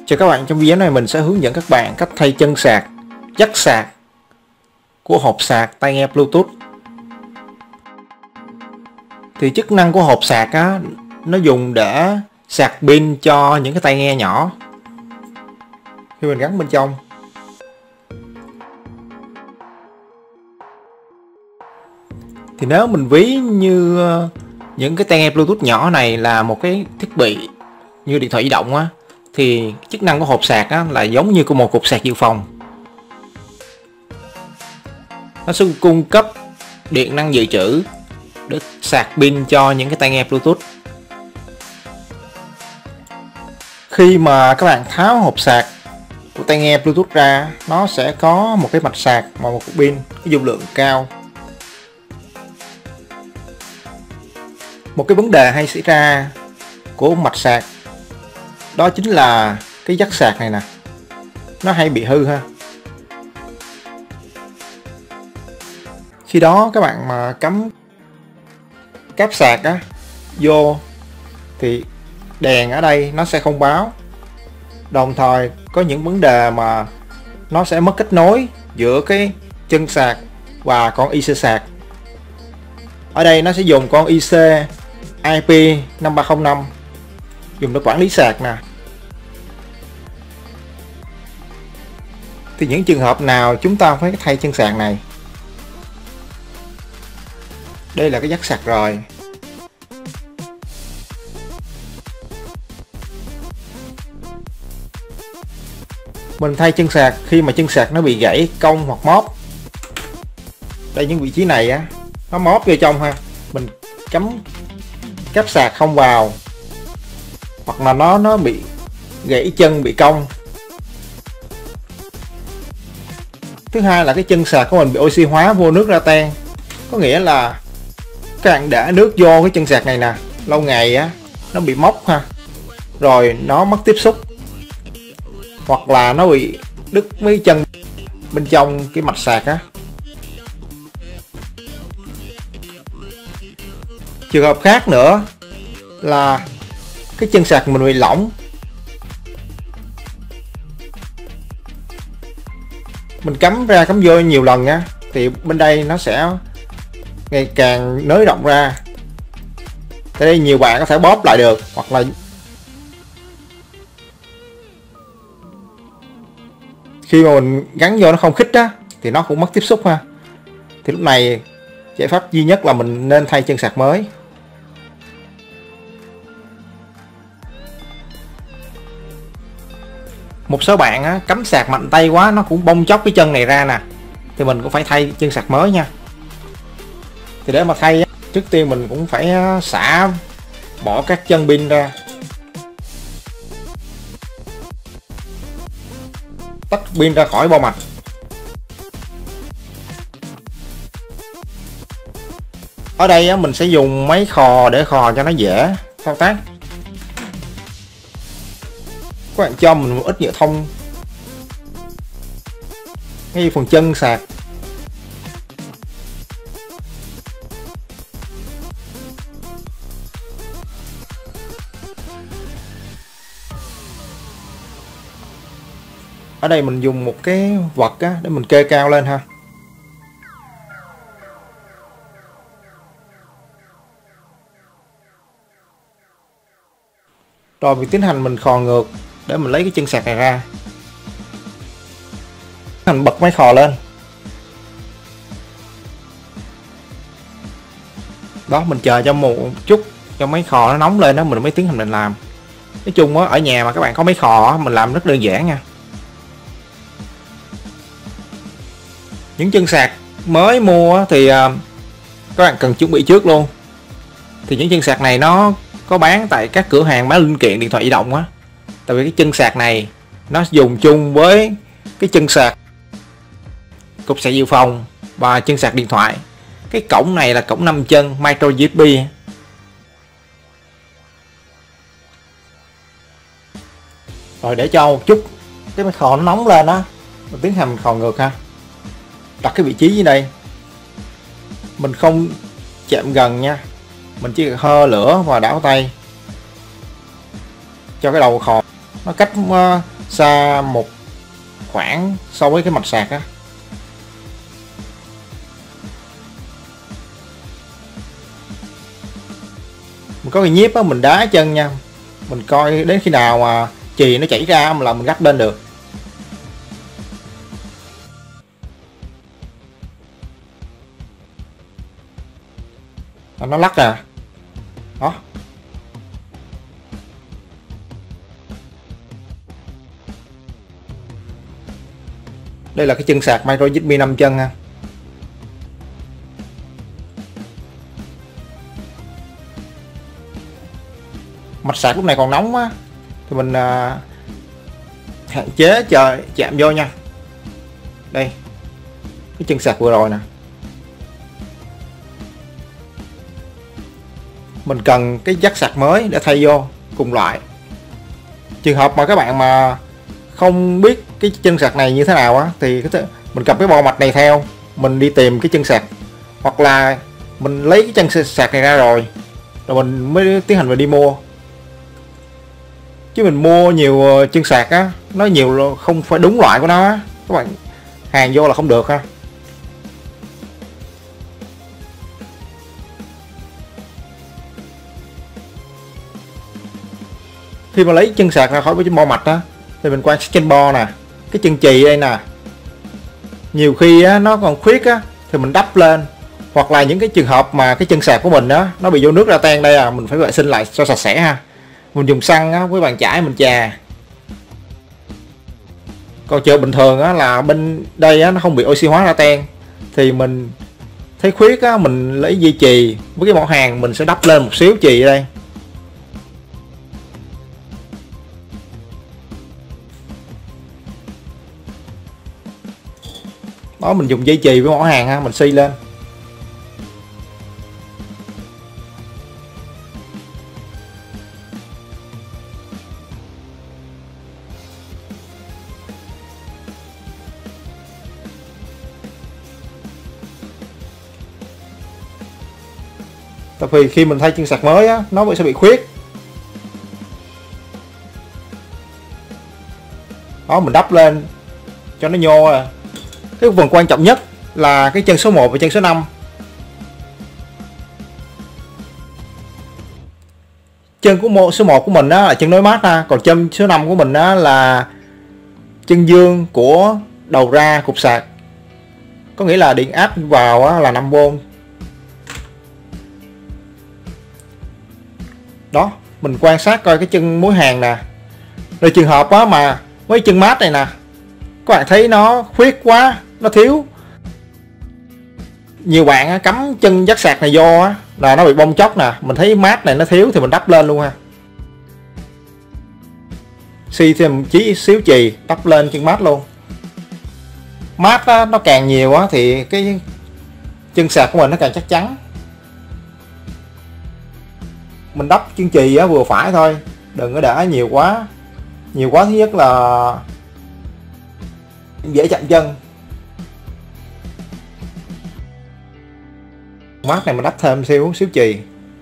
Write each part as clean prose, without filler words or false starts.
Chào các bạn, trong video này mình sẽ hướng dẫn các bạn cách thay chân sạc, jack sạc của hộp sạc tai nghe Bluetooth. Thì chức năng của hộp sạc á, nó dùng để sạc pin cho những cái tai nghe nhỏ khi mình gắn bên trong. Thì nếu mình ví như những cái tai nghe Bluetooth nhỏ này là một cái thiết bị như điện thoại di động á, thì chức năng của hộp sạc á, là giống như của một cục sạc dự phòng. Nó sẽ cung cấp điện năng dự trữ để sạc pin cho những cái tai nghe Bluetooth. Khi mà các bạn tháo hộp sạc của tai nghe Bluetooth ra, nó sẽ có một cái mạch sạc và một cục pin có dung lượng cao. Một cái vấn đề hay xảy ra của mạch sạc đó chính là cái jack sạc này nè, nó hay bị hư ha. Khi đó các bạn mà cắm cáp sạc á vô thì đèn ở đây nó sẽ không báo, đồng thời có những vấn đề mà nó sẽ mất kết nối giữa cái chân sạc và con IC sạc. Ở đây nó sẽ dùng con IC IP5305 dùng để quản lý sạc nè. Thì những trường hợp nào chúng ta phải thay chân sạc này? Đây là cái jack sạc rồi. Mình thay chân sạc khi mà chân sạc nó bị gãy, cong hoặc móp. Đây, những vị trí này á, nó móp vô trong ha. Mình cắm cáp sạc không vào, hoặc là nó bị gãy chân, bị cong. Thứ hai là cái chân sạc của mình bị oxy hóa, vô nước ra tan. Có nghĩa là các bạn để nước vô cái chân sạc này nè, lâu ngày á nó bị mốc ha, rồi nó mất tiếp xúc, hoặc là nó bị đứt mấy chân bên trong cái mạch sạc á. Trường hợp khác nữa là cái chân sạc mình bị lỏng. Mình cắm ra cắm vô nhiều lần á, thì bên đây nó sẽ ngày càng nới rộng ra. Tại đây nhiều bạn có thể bóp lại được, hoặc là khi mà mình gắn vô nó không khít á thì nó cũng mất tiếp xúc ha. Thì lúc này giải pháp duy nhất là mình nên thay chân sạc mới. Một số bạn á, cắm sạc mạnh tay quá nó cũng bong chóc cái chân này ra nè, thì mình cũng phải thay chân sạc mới nha. Thì để mà thay á, trước tiên mình cũng phải xả bỏ các chân pin ra, tách pin ra khỏi bo mạch. Ở đây á, mình sẽ dùng máy khò để khò cho nó dễ thao tác. Các bạn cho mình một ít nhựa thông ngay phần chân sạc. Ở đây mình dùng một cái vật á, để mình kê cao lên ha. Rồi mình tiến hành mình khò ngược để mình lấy cái chân sạc này ra. Mình bật máy khò lên. Đó, mình chờ cho một chút cho máy khò nó nóng lên đó mình mới tiến hành mình làm. Nói chung á, ở nhà mà các bạn có máy khò mình làm rất đơn giản nha. Những chân sạc mới mua thì các bạn cần chuẩn bị trước luôn. Thì những chân sạc này nó có bán tại các cửa hàng bán linh kiện điện thoại di động á. Tại vì cái chân sạc này nó dùng chung với cái chân sạc cục sạc dự phòng và chân sạc điện thoại. Cái cổng này là cổng 5 chân micro USB. Rồi để cho một chút cái máy khò nó nóng lên á, mình tiến hành khò ngược ha. Đặt cái vị trí dưới đây, mình không chạm gần nha, mình chỉ hơ lửa và đảo tay cho cái đầu khò nó cách xa một khoảng so với cái mạch sạc á. Mình có cái nhíp á, mình đá chân nha, mình coi đến khi nào mà chì nó chảy ra là mình gấp lên được. Nó lắc nè đó. Đây là cái chân sạc micro USB 5 chân ha. Mạch sạc lúc này còn nóng á thì mình hạn chế chờ chạm vô nha. Đây cái chân sạc vừa rồi nè, mình cần cái jack sạc mới để thay vô cùng loại. Trường hợp mà các bạn mà không biết cái chân sạc này như thế nào á thì mình cầm cái bo mạch này theo, mình đi tìm cái chân sạc, hoặc là mình lấy cái chân sạc này ra rồi mình mới tiến hành đi mua. Chứ mình mua nhiều chân sạc á, nó nhiều không phải đúng loại của nó á, các bạn hàng vô là không được ha. Khi mà lấy chân sạc ra khỏi cái bo mạch á thì mình quan sát trên bo nè, cái chân chì đây nè, nhiều khi á, nó còn khuyết á thì mình đắp lên, hoặc là những cái trường hợp mà cái chân sạc của mình á nó bị vô nước ra tan đây mình phải vệ sinh lại cho sạch sẽ ha. Mình dùng xăng á, với bàn chải mình chà. Còn chợ bình thường á, là bên đây á, nó không bị oxy hóa ra tan thì mình thấy khuyết á, mình lấy dây chì với cái mỏ hàng mình sẽ đắp lên một xíu chì ở đây. Đó, mình dùng dây chì với mỏ hàng ha, mình xi lên. Tại vì khi mình thay chân sạc mới á, nó sẽ bị khuyết. Đó, mình đắp lên cho nó nhô. Cái phần quan trọng nhất là cái chân số 1 và chân số 5. Chân của số 1 của mình á là chân nối mát ha, còn chân số 5 của mình á là chân dương của đầu ra cục sạc. Có nghĩa là điện áp vào á là 5V. Đó, mình quan sát coi cái chân mối hàng nè. Rồi trường hợp á mà với chân mát này nè, các bạn thấy nó khuyết quá, nó thiếu. Nhiều bạn á, cắm chân jack sạc này vô á là nó bị bong chóc nè, mình thấy mát này nó thiếu thì mình đắp lên luôn ha. Xi thêm chí xíu chì đắp lên chân mát luôn. Mát á, nó càng nhiều á thì cái chân sạc của mình nó càng chắc chắn. Mình đắp chân chì á vừa phải thôi, đừng có để nhiều quá. Nhiều quá thứ nhất là dễ chạm chân. Mát này mình đắp thêm xíu chì.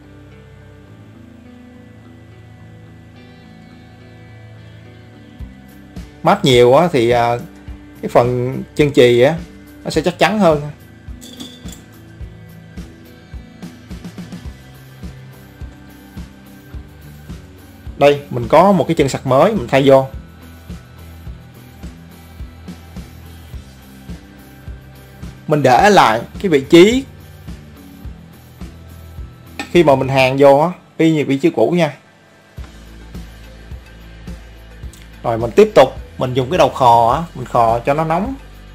Mát nhiều á thì cái phần chân chì á nó sẽ chắc chắn hơn. Đây mình có một cái chân sạc mới mình thay vô. Mình để lại cái vị trí khi mà mình hàn vô á, y như vị trí cũ nha. Rồi mình tiếp tục mình dùng cái đầu khò á, mình khò cho nó nóng.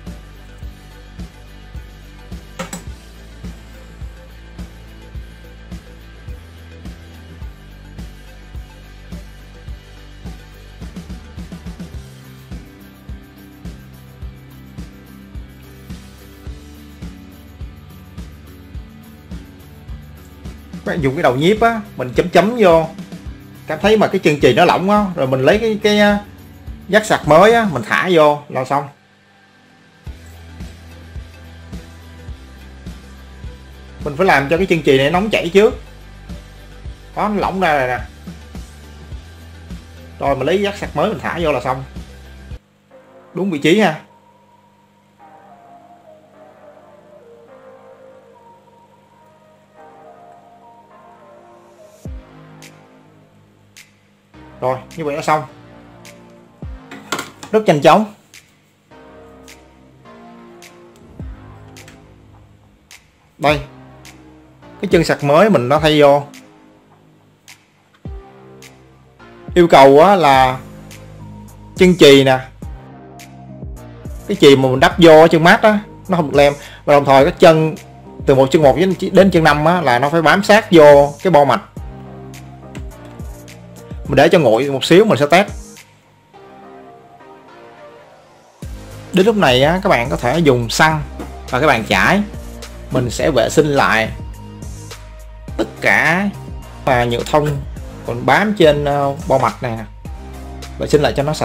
Các bạn dùng cái đầu nhíp á, mình chấm vô, cảm thấy mà cái chân chì nó lỏng á, rồi mình lấy cái jack sạc mới á, mình thả vô là xong. Mình phải làm cho cái chân chì này nóng chảy trước. Đó, nó lỏng ra rồi nè. Rồi mình lấy giác sạc mới mình thả vô là xong. Đúng vị trí ha. Rồi như vậy là xong, rất nhanh chóng. Đây, cái chân sạc mới mình nó thay vô. Yêu cầu á là chân chì nè, cái chì mà mình đắp vô chân mát á nó không được lem, và đồng thời cái chân từ chân 1 đến chân 5 á là nó phải bám sát vô cái bo mạch. Mình để cho nguội một xíu mình sẽ test. Đến lúc này á, các bạn có thể dùng xăng và các bạn chải. Mình sẽ vệ sinh lại tất cả và nhựa thông còn bám trên bo mạch này, vệ sinh lại cho nó sạch.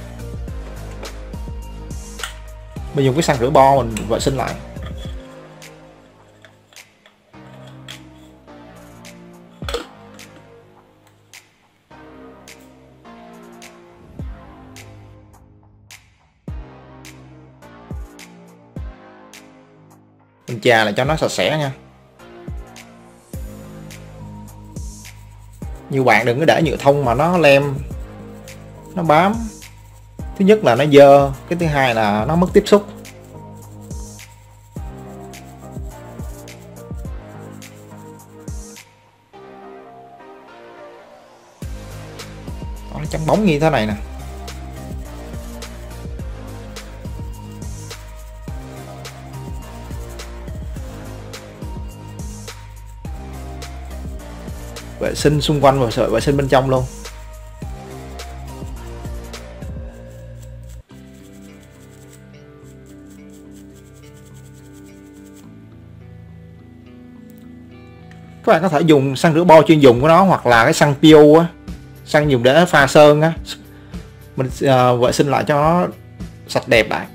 Mình dùng cái xăng rửa bo mình vệ sinh lại. Mình chà lại cho nó sạch sẽ nha. Nhiều bạn đừng có để nhựa thông mà nó lem, nó bám. Thứ nhất là nó dơ, cái thứ hai là nó mất tiếp xúc. Nó trắng bóng như thế này nè. Vệ sinh xung quanh và sợi vệ sinh bên trong luôn. Các bạn có thể dùng xăng rửa bo chuyên dùng của nó, hoặc là cái xăng PU á, xăng dùng để pha sơn á. Mình vệ sinh lại cho nó sạch đẹp lại.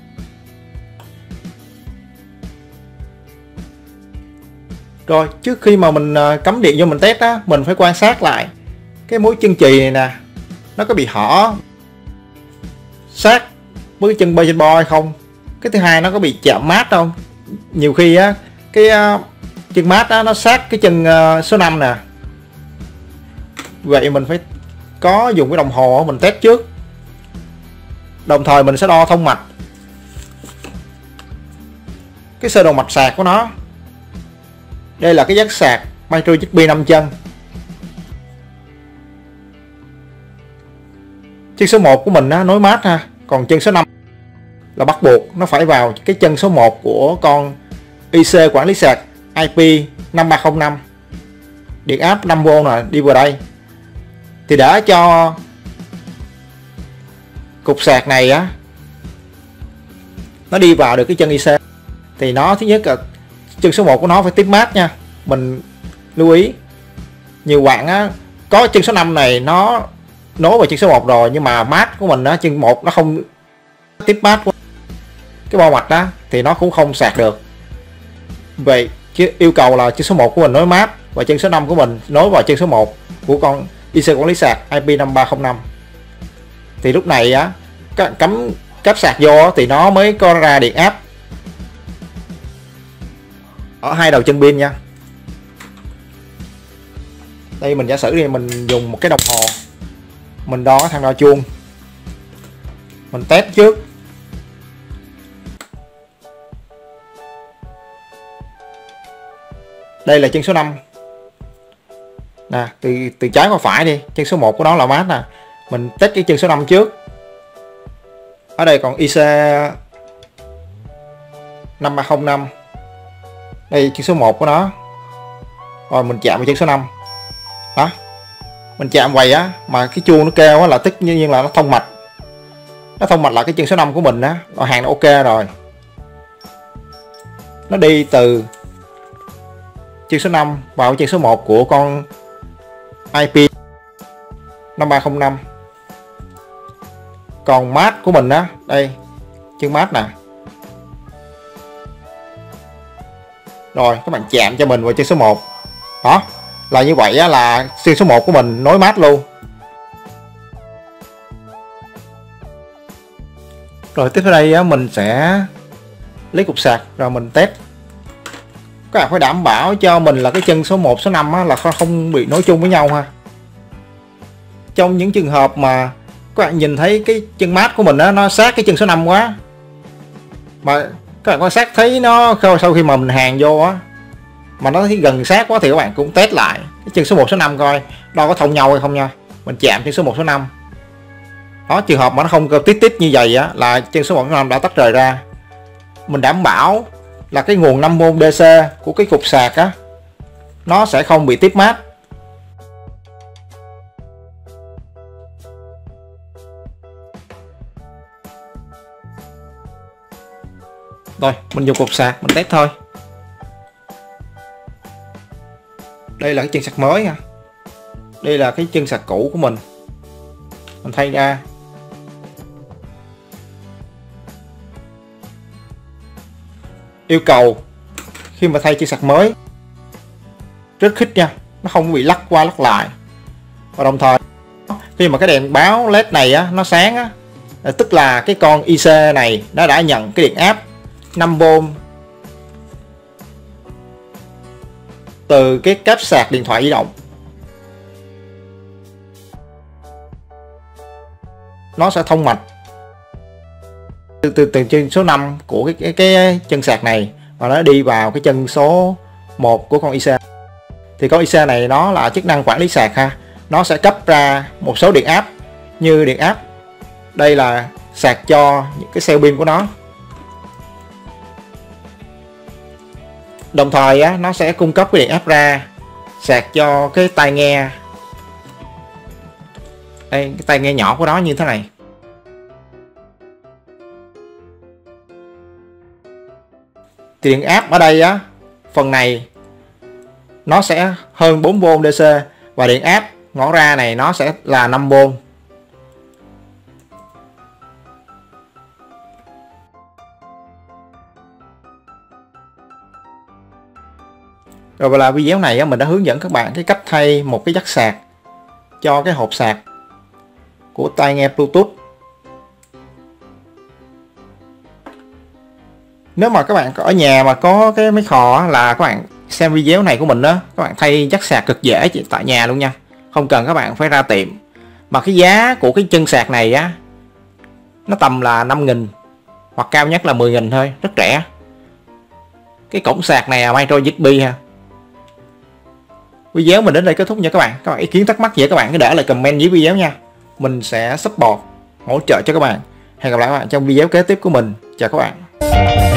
Rồi trước khi mà mình cắm điện vô mình test á, mình phải quan sát lại cái mối chân chì này nè, nó có bị hở sát với cái chân bay trên bo hay không. Cái thứ hai nó có bị chạm mát không. Nhiều khi á cái chân mát á nó sát cái chân số 5 nè. Vậy mình phải có dùng cái đồng hồ mình test trước. Đồng thời mình sẽ đo thông mạch, cái sơ đồ mạch sạc của nó. Đây là cái giác sạc Micro USB 5 chân. Chân số 1 của mình á, nối mát ha. Còn chân số 5 là bắt buộc nó phải vào cái chân số 1 của con IC quản lý sạc IP5305. Điện áp 5V là đi vào đây. Thì để cho cục sạc này á nó đi vào được cái chân IC thì nó thứ nhất là chân số 1 của nó phải tiếp mát nha. Mình lưu ý nhiều bạn á có chân số 5 này nó nối vào chân số 1 rồi, nhưng mà mát của mình á chân 1 nó không tiếp mát cái bo mạch đó thì nó cũng không sạc được. Vậy chứ yêu cầu là chân số 1 của mình nối mát và chân số 5 của mình nối vào chân số 1 của con IC quản lý sạc IP5305. Thì lúc này á cắm cáp sạc vô thì nó mới có ra điện áp ở hai đầu chân pin nha. Đây mình giả sử đi, mình dùng một cái đồng hồ, mình đo cái thang đo chuông, mình test trước. Đây là chân số 5 nè, từ trái qua phải đi, chân số 1 của nó là mát nè. Mình test cái chân số 5 trước. Ở đây còn IC 5305. Đây chân số 1 của nó. Rồi mình chạm vào chân số 5. Đó. Mình chạm vậy á mà cái chuông nó kêu á là tất nhiên là nó thông mạch. Nó thông mạch là cái chân số 5 của mình á, là hàng nó ok rồi. Nó đi từ chân số 5 vào chân số 1 của con IP 5305. Còn mát của mình á, đây chân mát nè. Rồi các bạn chạm cho mình vào chân số 1. Đó, là như vậy á, là chân số 1 của mình nối mát luôn. Rồi tiếp theo đây á, mình sẽ lấy cục sạc rồi mình test. Các bạn phải đảm bảo cho mình là cái chân số 1, số 5 á, là không bị nối chung với nhau ha. Trong những trường hợp mà các bạn nhìn thấy cái chân mát của mình á, nó sát cái chân số 5 quá, mà các bạn quan sát thấy nó sau khi mà mình hàn vô á, mà nó thấy gần sát quá thì các bạn cũng test lại cái chân số 1, số 5 coi đo có thông nhau hay không nha. Mình chạm chân số 1, số 5 đó, trường hợp mà nó không tít tít như vậy á, là chân số 1, số 5 đã tách rời ra. Mình đảm bảo là cái nguồn 5V DC của cái cục sạc á, nó sẽ không bị tiếp mát. Rồi mình dùng cục sạc mình test thôi. Đây là cái chân sạc mới nha, đây là cái chân sạc cũ của mình thay ra. Yêu cầu khi mà thay chân sạc mới rất khít nha, nó không bị lắc qua lắc lại. Và đồng thời khi mà cái đèn báo LED này á, nó sáng á, tức là cái con IC này nó đã nhận cái điện áp 5V từ cái cáp sạc điện thoại di động. Nó sẽ thông mạch từ chân số 5 của cái chân sạc này và nó đi vào cái chân số 1 của con IC. Thì con IC này nó là chức năng quản lý sạc ha. Nó sẽ cấp ra một số điện áp như điện áp. Đây là sạc cho những cái cell pin của nó. Đồng thời á, nó sẽ cung cấp cái điện áp ra sạc cho cái tai nghe. Đây, cái tai nghe nhỏ của nó như thế này. Thì điện áp ở đây á, phần này nó sẽ hơn 4V DC và điện áp ngõ ra này nó sẽ là 5V. Rồi và là video này á, mình đã hướng dẫn các bạn cái cách thay một cái jack sạc cho cái hộp sạc của tai nghe Bluetooth. Nếu mà các bạn ở nhà mà có cái máy khò là các bạn xem video này của mình đó, các bạn thay jack sạc cực dễ chỉ tại nhà luôn nha, không cần các bạn phải ra tiệm. Mà cái giá của cái chân sạc này á, nó tầm là 5.000 hoặc cao nhất là 10.000 thôi, rất rẻ. Cái cổng sạc này là micro USB ha. Video mình đến đây kết thúc nha các bạn. Các bạn ý kiến thắc mắc gì các bạn cứ để lại comment dưới video nha, mình sẽ support hỗ trợ cho các bạn. Hẹn gặp lại các bạn trong video kế tiếp của mình. Chào các bạn.